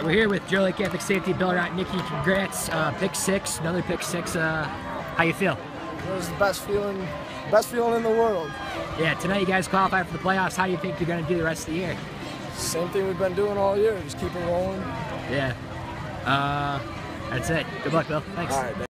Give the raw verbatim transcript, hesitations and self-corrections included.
We're here with Joliet Catholic safety Bill Rotnicki. Congrats, uh, pick six, another pick six. Uh, how you feel? It was the best feeling, best feeling in the world. Yeah, tonight you guys qualified for the playoffs. How do you think you're going to do the rest of the year? Same thing we've been doing all year. Just keep it rolling. Yeah. Uh, that's it. Good luck, Bill. Thanks. All right.